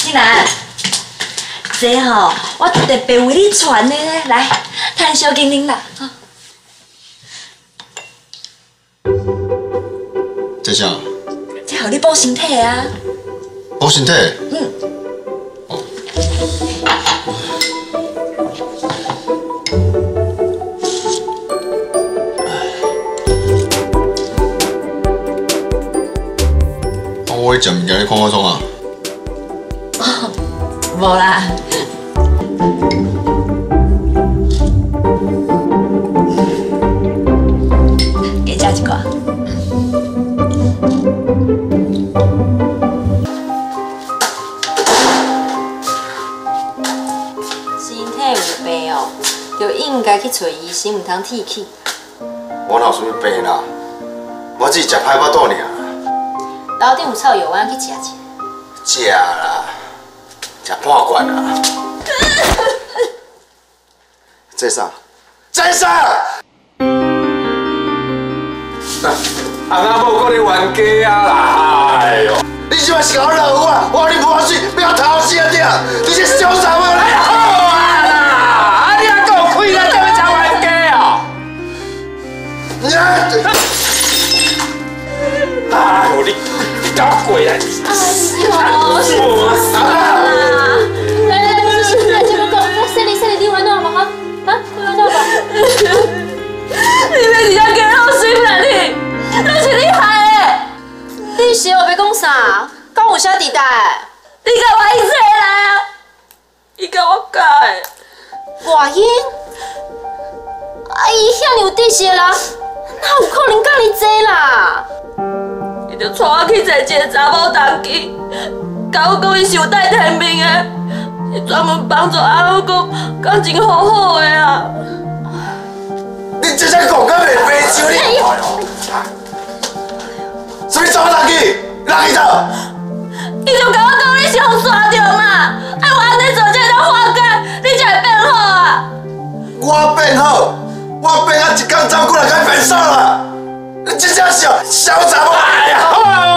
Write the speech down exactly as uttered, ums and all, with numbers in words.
新兰，这吼我特别为你传的呢，来，趁小经理啦。 这啥？ 这互你补身体啊。 补身体？ 嗯。 哦。我食物件，你看我创啊？ 哦，无啦。加食一寡。 身体有病哦，就应该去找医生，唔通铁气。 我哪有啥物病啦？我只是食歹巴肚尔。 楼顶有臭药丸，去食一下。 食啦，食半罐啦。这啥？这啥？ 阿阿某搁咧冤家啊啦！哎呦， 你即摆是甲我闹我，我你无水，要头死啊你！你这小三啊！ 哎好啊啦！啊你还够亏啦，怎么食冤家哦？哎呦你你搞鬼啊！ 哎呦，是我啦！来来来，你先来这边讲，来生理生理，你玩哪嘛哈？啊，你玩哪吧？你要直接给我水不然你？那是你害的！你是后要讲啥？讲有啥地带？你甲我一起来啊！伊甲我教的。外因？啊，伊遐尔有底线啦，哪有可能教你这啦？伊就带我去找一个查某同去，甲我讲伊是有带天命的，伊专门帮助阿母讲感情好好的啊。 你这只讲甲袂白笑你！什么查某人去？人去倒？ 伊就甲我讲你是互刷着嘛，哎我安尼做才能化解，你才会变好啊。 我变好，我变啊一天走过来该变瘦啦！你真正是小查某！ 哎呀，好啊！